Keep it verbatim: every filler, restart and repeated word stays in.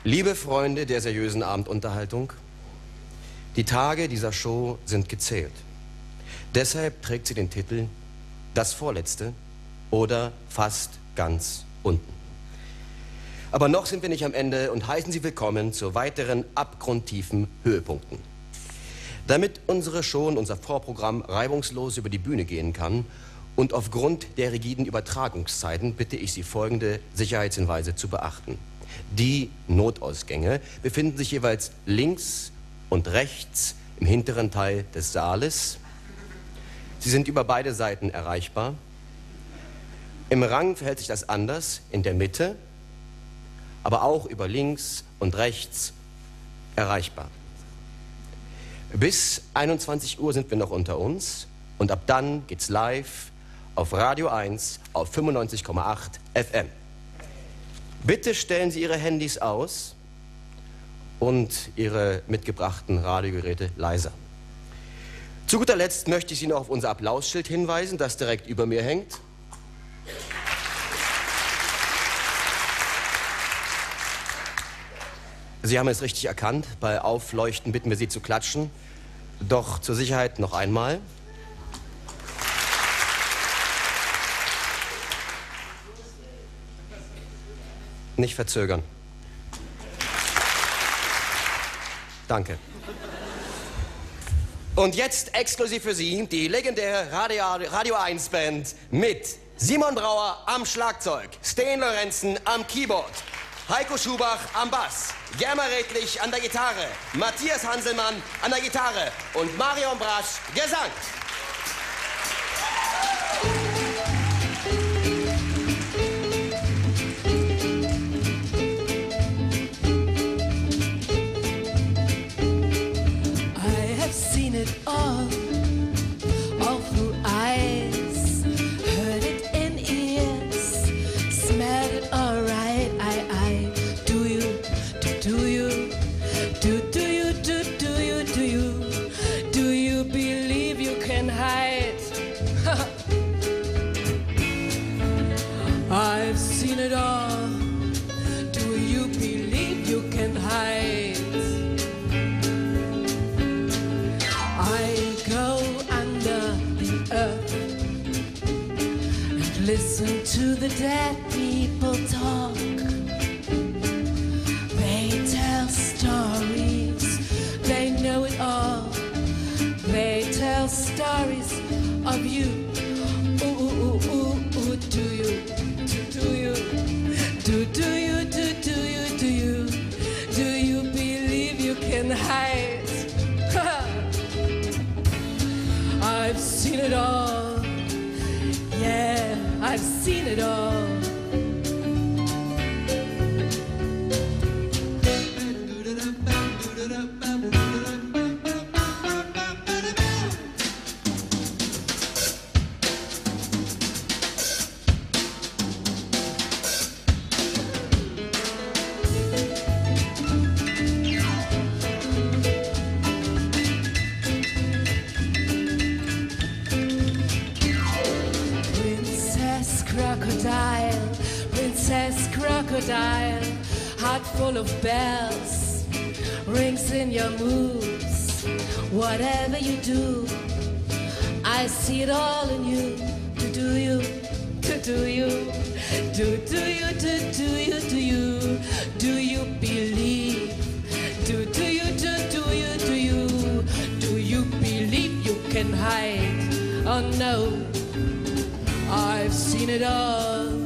Liebe Freunde der seriösen Abendunterhaltung, die Tage dieser Show sind gezählt. Deshalb trägt sie den Titel Das Vorletzte oder Fast ganz unten. Aber noch sind wir nicht am Ende und heißen Sie willkommen zu weiteren abgrundtiefen Höhepunkten. Damit unsere Show und unser Vorprogramm reibungslos über die Bühne gehen kann und aufgrund der rigiden Übertragungszeiten bitte ich Sie, folgende Sicherheitshinweise zu beachten. Die Notausgänge befinden sich jeweils links und rechts im hinteren Teil des Saales. Sie sind über beide Seiten erreichbar. Im Rang verhält sich das anders, in der Mitte, aber auch über links und rechts erreichbar. Bis einundzwanzig Uhr sind wir noch unter uns und ab dann geht's live auf Radio eins auf fünfundneunzig Komma acht F M. Bitte stellen Sie Ihre Handys aus und Ihre mitgebrachten Radiogeräte leiser. Zu guter Letzt möchte ich Sie noch auf unser Applausschild hinweisen, das direkt über mir hängt. Sie haben es richtig erkannt. Bei Aufleuchten bitten wir Sie zu klatschen. Doch zur Sicherheit noch einmal. Nicht verzögern. Danke. Und jetzt exklusiv für Sie die legendäre Radio, Radio eins Band mit Simon Brauer am Schlagzeug, Sten Lorenzen am Keyboard, Heiko Schubach am Bass, Germa Redlich an der Gitarre, Matthias Hanselmann an der Gitarre und Marion Brasch Gesang. All, all through eyes, heard it in ears, smelled it all right. I, I, do you, do, do you, do, do you, do, do you, do you, do you believe you can hide? I've seen it all. Do you believe you can hide? Listen to the dead people talk. They tell stories, they know it all. They tell stories of you. Ooh, ooh, ooh, ooh, ooh, do you, do, do you, do, do you, do, do you, do you, do you believe you can hide? I've seen it all. Yeah, I've seen it all. Crocodile, Princess Crocodile, heart full of bells, rings in your moves. Whatever you do, I see it all in you. Do, do you, do, do you, do, do you, do, do you, do you, do you believe? Do, do you, do, do you, do you, do you believe you can hide? Oh no, I've seen it all.